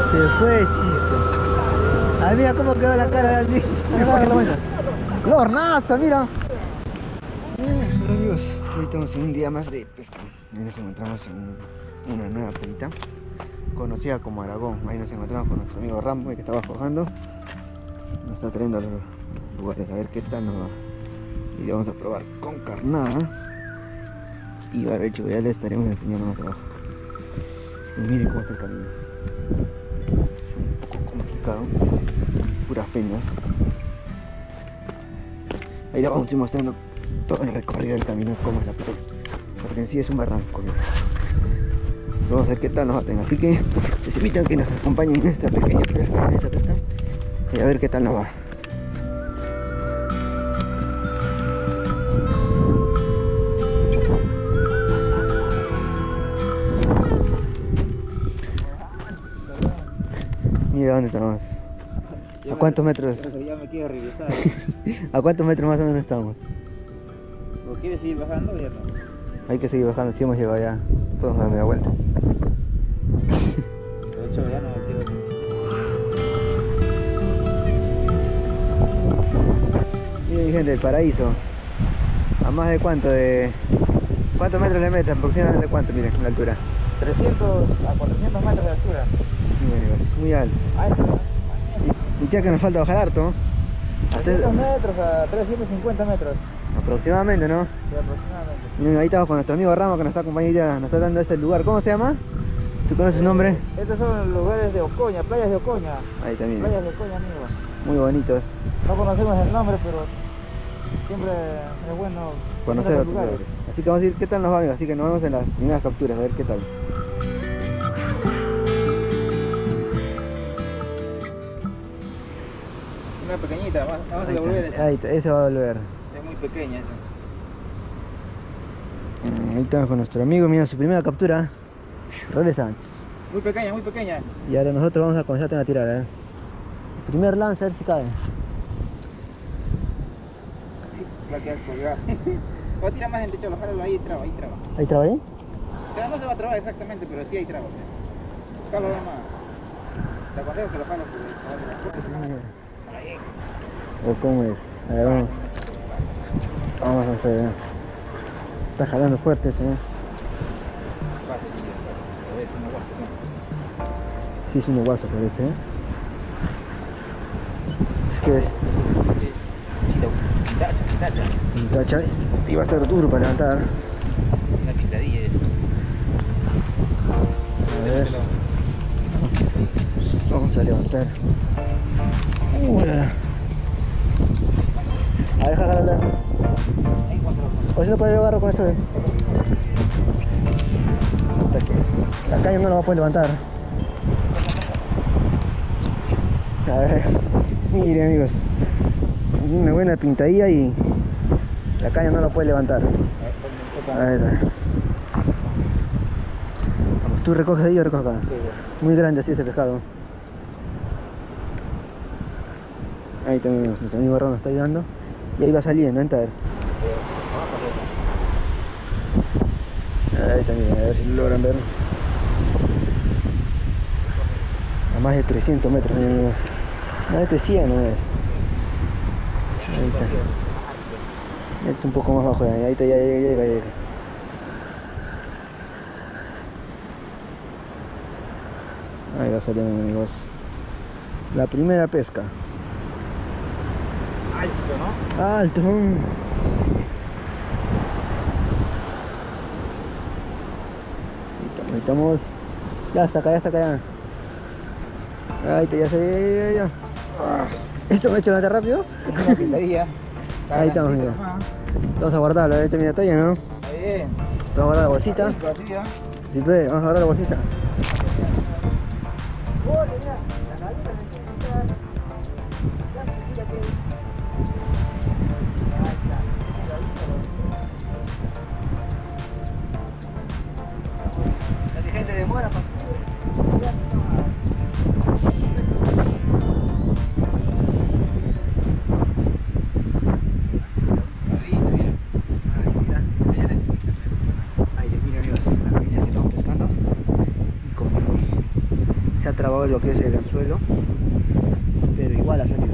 Se fue, chico. Ah, mira cómo quedó la cara de Andy. La hornaza, mira. Hola amigos, hoy estamos en un día más de pesca. Hoy nos encontramos en una nueva pedita conocida como Aragón. Ahí nos encontramos con nuestro amigo Rambo, que estaba forjando. Nos está trayendo a los lugares a ver qué tal nos va. Y le vamos a probar con carnada. Y para el ya le estaremos enseñando más abajo. Así que miren cómo está el camino. Un poco complicado, puras peñas. Ahí le vamos a ir mostrando todo el recorrido del camino, cómo es la pesca, porque en sí es un barranco. Vamos a ver qué tal nos baten, así que les invito a que nos acompañen en esta pequeña pesca, y a ver qué tal nos va. Mira dónde estamos. ¿A cuántos metros? Ya me quiero regresar. ¿A cuántos metros más o menos estamos? ¿O quieres seguir bajando o ya no? Hay que seguir bajando, si hemos llegado ya. Podemos dar media vuelta. De hecho ya no me quiero. Miren mi gente, el paraíso. ¿A más de cuánto? ¿Cuántos metros le meten? Aproximadamente cuánto, miren, la altura. 300 a 400 metros de altura. Sí, amigos, muy alto. Y ya que nos falta bajar harto, ¿no? 300 metros a 350 metros. Aproximadamente, ¿no? Sí, aproximadamente. Miren, ahí estamos con nuestro amigo Rama, que nos está acompañando, nos está dando este lugar. ¿Cómo se llama? ¿Tú conoces su nombre? Estos son lugares de Ocoña, playas de Ocoña. Ahí también. Playas de Ocoña, amigo. Muy bonitos. No conocemos el nombre, pero siempre es bueno Conocer otros lugares. Así que vamos a ir, ¿qué tal nos va, amigos? Así que nos vemos en las primeras capturas, a ver qué tal. Una pequeñita, vamos a devolver esta. Ahí está, ese va a volver. Es muy pequeña esta. Ahí estamos con nuestro amigo, mira su primera captura. Roles Sanz. Muy pequeña, muy pequeña. Y ahora nosotros vamos a comenzar a tirar, El primer lance, a ver si cae. La que ha colgado. Va a tirar más gente, cholo, jálalo ahí, traba, ahí traba. ¿Ahí traba ahí? O sea, no se va a trabar exactamente, pero sí hay traba. Jalo nomás. Te aconsejo que lo jalo porque se va a tirar. ¿O cómo es? A ver, vamos. Vamos a hacer, Está jalando fuerte ese, Sí, es un guaso parece, Es que es un tacha y va a estar duro para levantar. Una pintadilla es. A ver. Vamos a levantar. A ver, jalarla. O si no puede agarrar con esto. Hasta que la caña no la va a poder levantar. A ver, miren amigos, una buena pintadilla y la caña no la puede levantar. A ver. Vamos, tú recoges ahí, yo recojo acá. Sí, muy grande así ese pescado. Ahí también nuestro amigo Ron nos está ayudando. Y ahí va saliendo, entra. Ahí también, a ver si lo logran ver. A más de 300 metros, amigos. Más de 100 no es. Ahí está. Está un poco más bajo, ahí está, ya llega. Ahí va saliendo, amigos. La primera pesca. alto, ¿no? Alto. Ahí estamos. Ya está acá, ya. Ahí está, ya se ve, ya. ¿Esto me ha hecho levantar rápido? Es una pintadilla. Ahí estamos, mira. Vamos a guardarlo, ahí termina talla, ¿no? Está bien. Vamos a guardar la bolsita. Así, ¿eh? Si puede, vamos a guardar la bolsita. La que gente demora para se ha trabado lo que es el anzuelo, pero igual ha salido.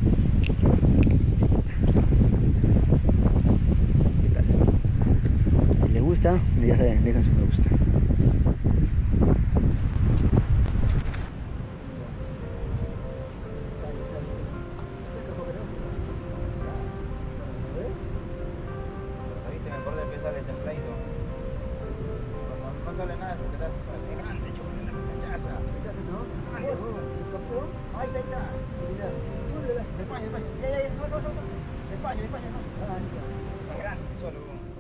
¿Qué tal? Si les gusta, ya saben, dejan su me gusta. No sale nada porque estás grande, chocolate, una cachaza. Ahí está. Despacio. No. Despacio. Es grande, solo.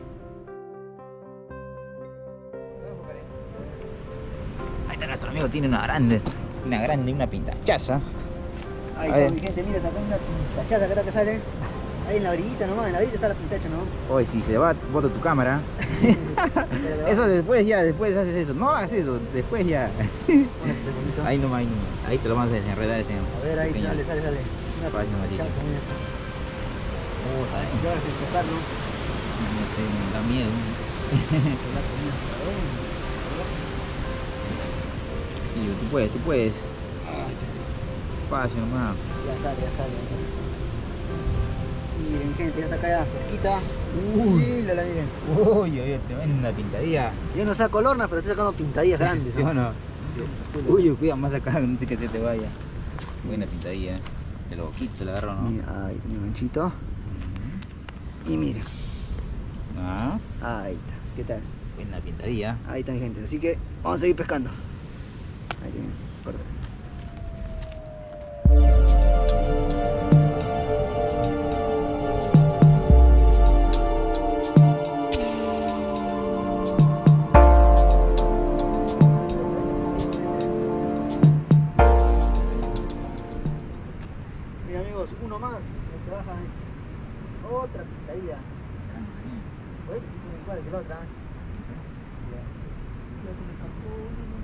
Ahí está nuestro amigo, tiene una grande, una pintachaza. Ahí está, mi gente, mira, sacó una pintachaza que está que sale. Ahí en la orillita nomás, en la orilla está la pintacha, ¿no? Hoy si se va, boto tu cámara. Eso después haces eso. No hagas eso, después ya. Ahí nomás. Ahí te lo vamos a desenredar ese. A ver, ahí sale. Una pintachaza, mira. Ya vas a tocarlo. No sé, me da miedo. Sí, tú puedes. Despacio nomás. Ya sale. Miren, gente, ya está acá ya cerquita. Mírala, miren. Uy, tremenda pintadilla. Yo no saco lorna, pero estoy sacando pintadillas grandes. ¿Sí o no? Sí. Uy, cuida más acá, no sé que se te vaya. Buena pintadilla, de los boquitos se la agarró, ¿no? Mira, ahí tiene un ganchito. Y miren. Ah, Ahí está. ¿Qué tal? buena pintadilla. Ahí está, mi gente. Así que vamos a seguir pescando. Ahí tienen. Corta. Mira, amigos, uno más. Me trabaja otra pintadilla. Oye, que tiene igual que la otra. Ya se me escapó.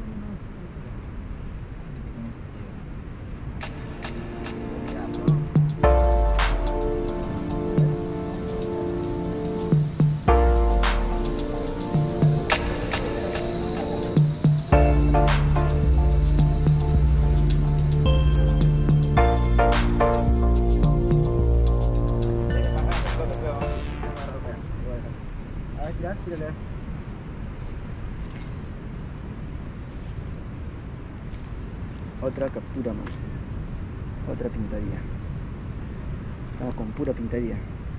Ya, ¿no? A ver, tírale. Otra captura más. Otra pintadilla. Estamos con pura pintadilla.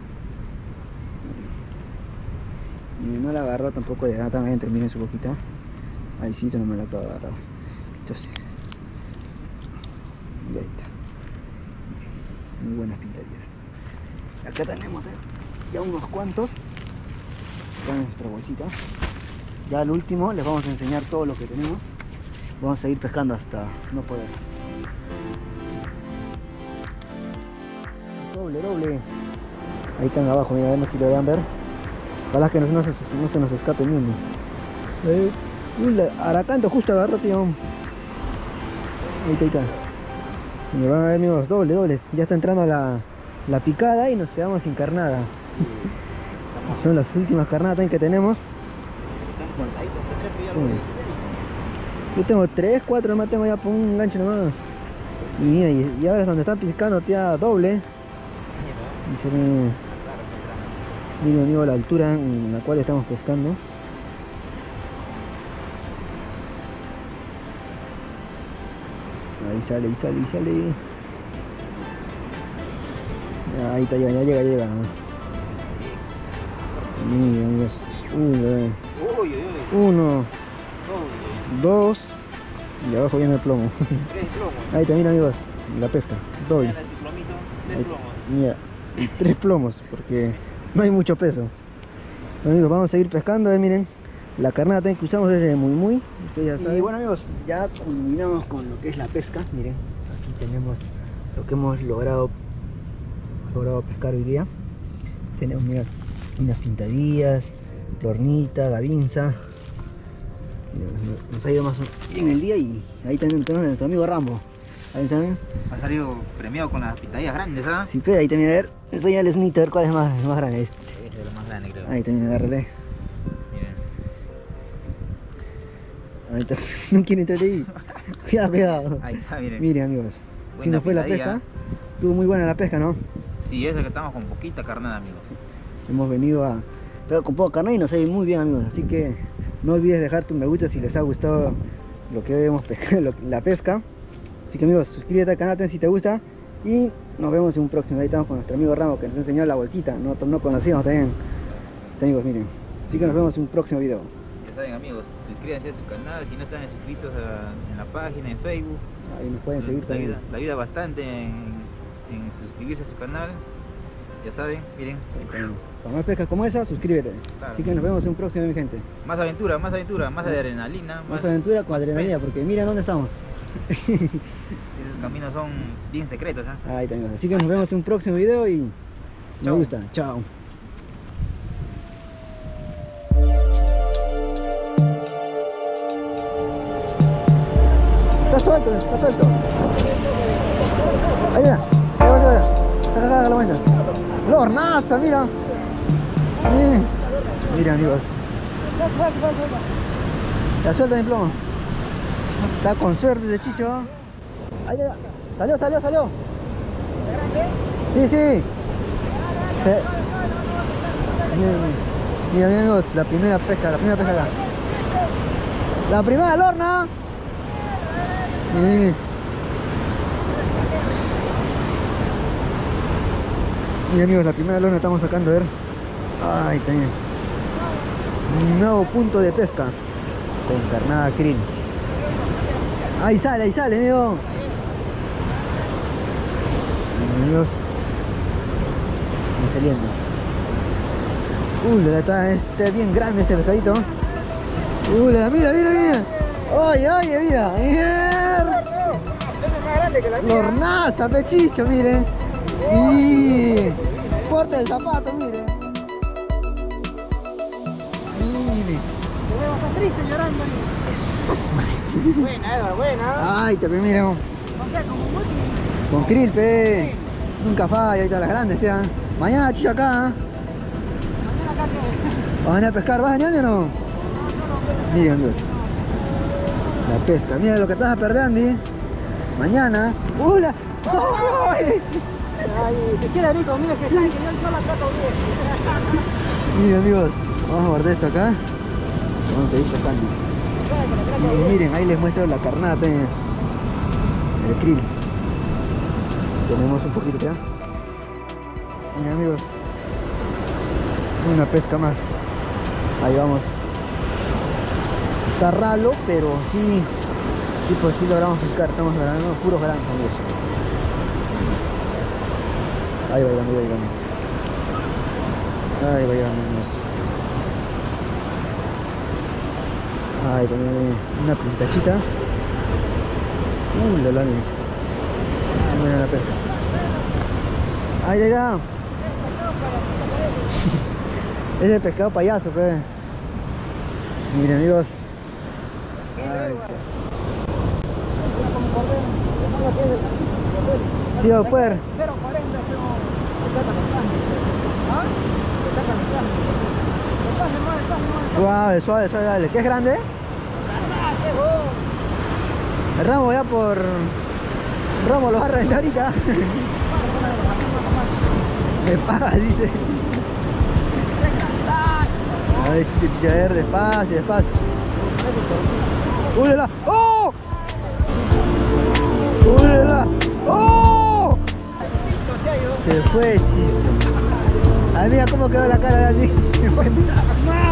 Y no la agarró tampoco de nada tan adentro, miren su boquita. Ahí sí, no me la acabo de agarrar. Entonces. Y ahí está. Muy buenas pintadillas. Acá tenemos ya unos cuantos. Acá en nuestra bolsita. Ya al último les vamos a enseñar todo lo que tenemos. Vamos a ir pescando hasta no poder. Doble. Ahí están abajo, mira, a ver si lo vean ver. Ojalá que no se nos escape ni uno. Aracanto justo agarró, tío. Ahí está. Y van a ver, amigos, doble. Ya está entrando la picada y nos quedamos sin carnada. Son las últimas carnadas también que tenemos. Sí. Yo tengo 3, 4 nomás, tengo ya por un gancho nomás. Y mira, y ahora es donde están piscando ya doble. Y se ve, miren, amigo, la altura en la cual estamos pescando. Ahí sale. Ahí está, ya llega. Miren, amigos. Uno. 2 y abajo viene el plomo. 3 plomos. Ahí también, amigos, la pesca, doble. Mira, 3 plomos porque no hay mucho peso. Bueno, amigos, vamos a seguir pescando. Miren, la carnada también que usamos es de muy, ustedes ya saben. Y bueno, amigos, ya culminamos con lo que es la pesca. Miren, aquí tenemos lo que hemos logrado pescar hoy día. Tenemos, mira, unas pintadillas, lornita, gavinza. Nos ha ido más bien el día y ahí también tenemos a nuestro amigo Rambo. Ahí también. Ha salido premiado con las pintadillas grandes, ¿ah? Sí, pero ahí también, a ver, enseñales un hito, a ver cuál es más grande. Ese es lo más grande, creo. Ahí también, agárrale. Miren. Ahí está, no quiere entrar ahí. Cuidado, cuidado. Ahí está, miren. Miren amigos, si Buena nos fue la picadilla. pesca, estuvo muy buena la pesca, ¿no? Sí, eso que estamos con poquita carnada, amigos. Hemos venido a pero con poca carne y nos ha ido muy bien amigos, así que no olvides dejar tu me gusta si les ha gustado lo que hemos pescado, la pesca. Así que amigos, suscríbete al canal si te gusta y nos vemos en un próximo. Ahí estamos con nuestro amigo Ramos que nos enseñó la huequita, no conocíamos también. Amigos, miren. Así que nos vemos en un próximo video. Ya saben amigos, suscríbanse a su canal si no están suscritos en la página, en Facebook. Ahí nos pueden seguir también. La ayuda bastante en suscribirse a su canal. Ya saben, miren. Para más pescas como esa, suscríbete. Claro. Así que nos vemos en un próximo, mi gente. Más aventura, más adrenalina. Más aventura con adrenalina, pesca. porque miren dónde estamos. Esos caminos son bien secretos, ¿eh? Ahí también. Así que nos vemos en un próximo video y me Chao. gusta. Chao. Está suelto, está suelto. Ahí va, ahí va. Acá la vaina. La hornaza, mira. Mira amigos. La suelta mi plomo. Está con suerte de Chicho. Ahí va. Salió. Sí. Mira amigos, la primera pesca acá. La primera lorna. Mira amigos, la primera lorna estamos sacando, a ver. Ahí también. Un nuevo punto de pesca con carnada krill. Ahí sale, amigo. Amigos, excelente. Está bien grande este pescadito. Mira. Oye, mira. Lornaza, pechicho, miren. Y corta el zapato, miren. Te veo bastante triste llorando ahí. Buena, Edward, buena. Ay, también miren. No sé, como muy... Con krill, pe. Nunca falla, ahí están las grandes, tío. Mañana chicho acá. Mañana acá que... ¿Vamos a venir a pescar? ¿Vas a venir o no? Miren amigos, la pesca, mira lo que estás a perder, Andy. Mañana. ¡Hola! ¡Ay! Ay, si quiere Nico, mira que saben que yo la trato bien. Miren amigos, vamos a guardar esto acá. Vamos a seguir pescando. Y miren, ahí les muestro la carnada, el krill. Tenemos un poquito ya. Miren amigos, una pesca más. Ahí vamos. Está ralo, pero sí logramos pescar. Estamos ganando puros grandes amigos. Ahí va llegando. Amigos. Ahí también una pintachita. La mira la pesca. Ahí está. Es el pescado payaso, pues. Miren amigos. Sí, va a poder. 0.40 Suave, dale. ¿Qué es grande? El ramo ya por... Ramo lo va a rentar ahorita. Me paga, dice. A ver, chicha, a ver, despacio. ¡Úlela! ¡Oh! ¡Úlela! ¡Oh! Se fue, chico. Ay, mira cómo quedó la cara de Andy.